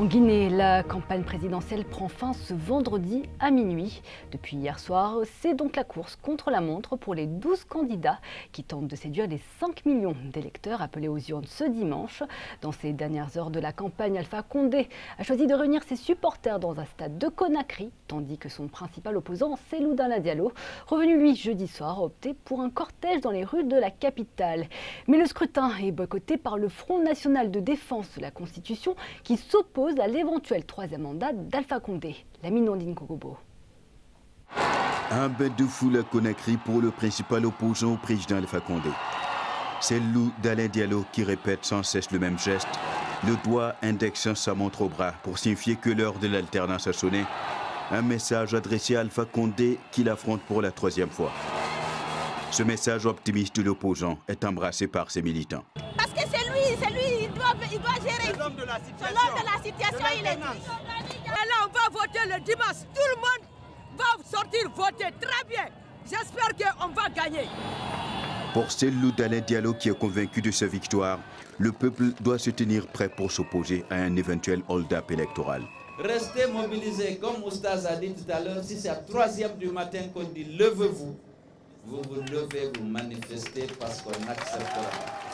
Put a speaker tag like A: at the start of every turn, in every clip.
A: En Guinée, la campagne présidentielle prend fin ce vendredi à minuit. Depuis hier soir, c'est donc la course contre la montre pour les 12 candidats qui tentent de séduire les 5 millions d'électeurs appelés aux urnes ce dimanche. Dans ces dernières heures de la campagne, Alpha Condé a choisi de réunir ses supporters dans un stade de Conakry, tandis que son principal opposant, Cellou Dalein Diallo, revenu lui jeudi soir, a opté pour un cortège dans les rues de la capitale. Mais le scrutin est boycotté par le Front national de défense de la Constitution qui s'oppose à l'éventuel troisième mandat d'Alpha Condé. Lamine Kogobo.
B: Un bain de foule à Conakry pour le principal opposant au président Alpha Condé. C'est Cellou Dalein Diallo qui répète sans cesse le même geste, le doigt indexant sa montre au bras pour signifier que l'heure de l'alternance a sonné. Un message adressé à Alpha Condé qui l'affronte pour la troisième fois. Ce message optimiste de l'opposant est embrassé par ses militants.
C: Parce que c'est lui, il doit gérer. C'est l'homme de la situation, il est dit.
D: Là, on va voter le dimanche. Tout le monde va sortir voter. Très bien. J'espère qu'on va gagner.
B: Pour Cellou Dalein Diallo qui est convaincu de sa victoire, le peuple doit se tenir prêt pour s'opposer à un éventuel hold-up électoral.
E: Restez mobilisés, comme Oustaz a dit tout à l'heure, si c'est à 3h du matin qu'on dit levez-vous, vous vous levez, vous manifestez parce qu'on acceptera.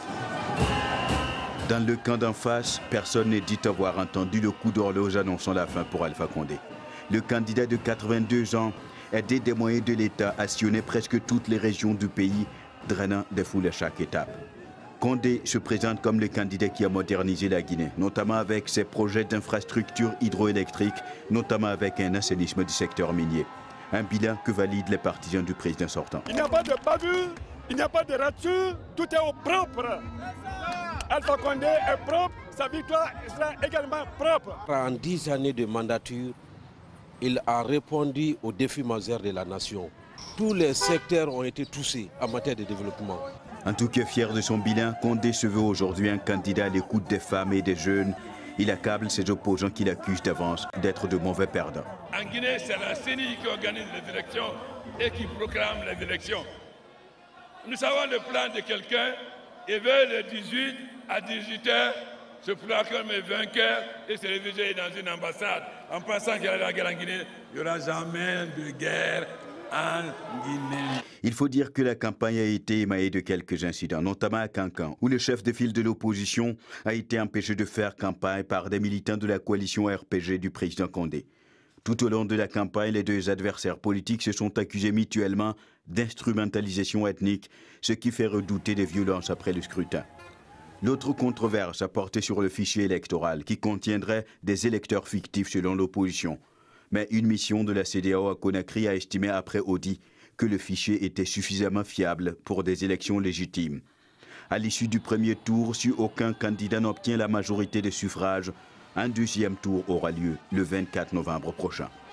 B: Dans le camp d'en face, personne n'est dit avoir entendu le coup d'horloge annonçant la fin pour Alpha Condé. Le candidat de 82 ans, aidé des moyens de l'État, a sillonné presque toutes les régions du pays, drainant des foules à chaque étape. Condé se présente comme le candidat qui a modernisé la Guinée, notamment avec ses projets d'infrastructures hydroélectriques, notamment avec un assainissement du secteur minier. Un bilan que valident les partisans du président sortant.
F: Il n'y a pas de bavure, il n'y a pas de rature, tout est au propre. Alpha Condé est propre, sa victoire sera également propre.
G: En 10 années de mandature, il a répondu aux défis majeurs de la nation. Tous les secteurs ont été touchés en matière de développement.
B: En tout cas fier de son bilan, Condé se veut aujourd'hui un candidat à l'écoute des femmes et des jeunes. Il accable ses opposants qu'il accuse d'avance d'être de mauvais perdants.
H: En Guinée, c'est la CENI qui organise les élections et qui proclame les élections. Nous savons le plan de quelqu'un et vers le 18 à 18h se proclame vainqueur et se réfugie dans une ambassade en pensant qu'il y a la guerre en Guinée. Il n'y aura jamais de guerre en Guinée.
B: Il faut dire que la campagne a été émaillée de quelques incidents, notamment à Kankan, où le chef de file de l'opposition a été empêché de faire campagne par des militants de la coalition RPG du président Condé. Tout au long de la campagne, les deux adversaires politiques se sont accusés mutuellement d'instrumentalisation ethnique, ce qui fait redouter des violences après le scrutin. L'autre controverse a porté sur le fichier électoral qui contiendrait des électeurs fictifs selon l'opposition. Mais une mission de la CEDEAO à Conakry a estimé après audit que le fichier était suffisamment fiable pour des élections légitimes. À l'issue du premier tour, si aucun candidat n'obtient la majorité des suffrages, un deuxième tour aura lieu le 24 novembre prochain.